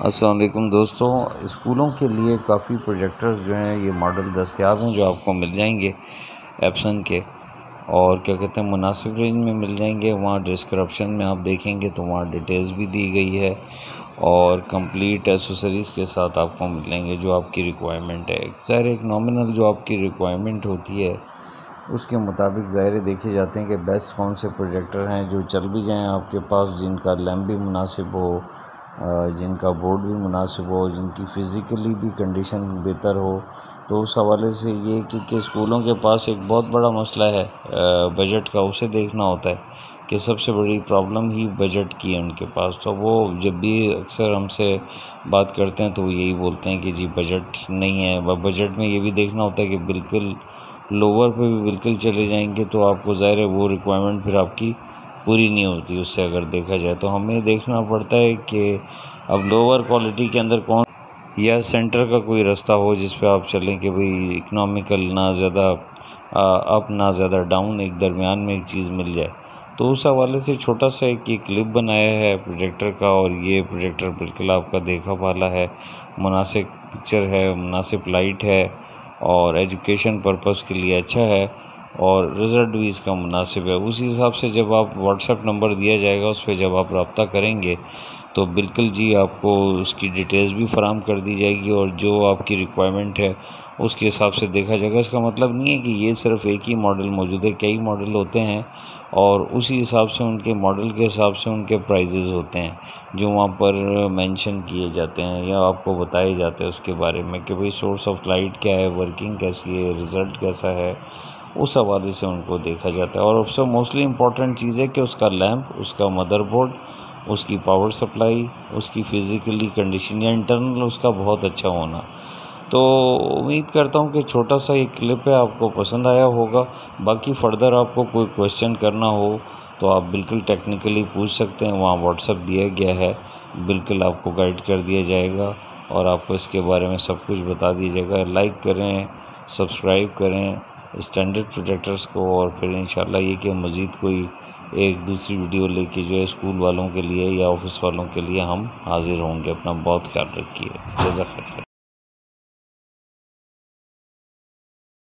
السلام علیکم دوستوں، اسکولوں کے لیے کافی پروجیکٹرز جو ہیں یہ ماڈل دستیاب ہیں جو آپ کو مل جائیں گے ایپسن کے، اور کیا کہتے ہیں مناسب رینج میں مل جائیں گے۔ وہاں ڈسکرپشن میں آپ دیکھیں گے تو وہاں ڈیٹیلز بھی دی گئی ہے اور کمپلیٹ ایسوسریز کے ساتھ آپ کو ملیں گے جو آپ کی ریکوائرمنٹ ہے۔ ظاہر ایک نامنل جو آپ کی ریکوائرمنٹ ہوتی ہے اس کے مطابق ظاہر دیکھے جاتے ہیں کہ بیسٹ کون سے پروجیکٹر ہیں جو چل بھی جائیں آپ کے پاس، جن کا لیمپ بھی مناسب ہو، جن کا بورڈ بھی مناسب ہو، جن کی فزیکلی بھی کنڈیشن بہتر ہو۔ تو اس حوالے سے یہ کیونکہ اسکولوں کے پاس ایک بہت بڑا مسئلہ ہے بجٹ کا، اسے دیکھنا ہوتا ہے کہ سب سے بڑی پرابلم ہی بجٹ کی ہے ان کے پاس۔ تو وہ جب بھی اکثر ہم سے بات کرتے ہیں تو وہ یہی بولتے ہیں کہ جی بجٹ نہیں ہے۔ بجٹ میں یہ بھی دیکھنا ہوتا ہے کہ بالکل لوور پہ بھی بالکل چلے جائیں گے تو آپ کو ظاہر ہے وہ ریکوائرمنٹ پھر آپ کی پوری نہیں ہوتی اس سے اگر دیکھا جائے تو ہمیں دیکھنا پڑتا ہے کہ اب لوور کوالٹی کے اندر کون یا سینٹر کا کوئی رستہ ہو جس پہ آپ چلیں کہ بھئی اکنامیکل، نہ زیادہ اپ نہ زیادہ ڈاؤن، ایک درمیان میں ایک چیز مل جائے۔ تو اس حوالے سے چھوٹا سا ایک کلپ بنایا ہے پروجیکٹر کا، اور یہ پروجیکٹر بالکل آپ کا دیکھا بھالا ہے، مناسب پکچر ہے، مناسب لائٹ ہے اور ایجوکیشن پرپس کے لیے اچھا ہے، اور رزلٹ بھی اس کا مناسب ہے۔ اسی حساب سے جب آپ واٹس ایپ نمبر دیا جائے گا اس پہ جب آپ رابطہ کریں گے تو بالکل جی آپ کو اس کی ڈیٹیلز بھی فراہم کر دی جائے گی، اور جو آپ کی ریکوائرمنٹ ہے اس کے حساب سے دیکھا جائے گا۔ اس کا مطلب نہیں ہے کہ یہ صرف ایک ہی ماڈل موجود ہے، کئی ماڈل ہوتے ہیں اور اسی حساب سے ان کے ماڈل کے حساب سے ان کے پرائزز ہوتے ہیں جو وہاں پر مینشن کیے جاتے ہیں یا آپ کو بتائے جاتے ہیں اس کے بارے میں کہ بھئی سورس آف لائٹ کیا ہے، ورکنگ کیسی ہے، رزلٹ کیسا ہے، اس حوالے سے ان کو دیکھا جاتا ہے۔ اور سب سے موسٹلی امپورٹنٹ چیز ہے کہ اس کا لیمپ، اس کا مدر بورڈ، اس کی پاور سپلائی، اس کی فزیکلی کنڈیشن یا انٹرنل اس کا بہت اچھا ہونا۔ تو امید کرتا ہوں کہ چھوٹا سا یہ کلپ ہے آپ کو پسند آیا ہوگا۔ باقی فردر آپ کو کوئی کویسچن کرنا ہو تو آپ بالکل ٹیکنیکلی پوچھ سکتے ہیں، وہاں واٹس ایپ دیا گیا ہے، بالکل آپ کو گائیڈ کر دیا جائے گا اور آپ کو اس کے بارے میں سب کچھ بتا دیا جائے گا۔ لائک کریں، سبسکرائب کریں اسٹینڈرڈ پروجیکٹرز کو، اور پھر انشاءاللہ یہ کہ مزید کوئی ایک دوسری ویڈیو لے کے جو ہے اسکول والوں کے لیے یا آفس والوں کے لیے ہم حاضر ہوں گے۔ اپنا بہت خیال رکھیے، جزاک اللہ۔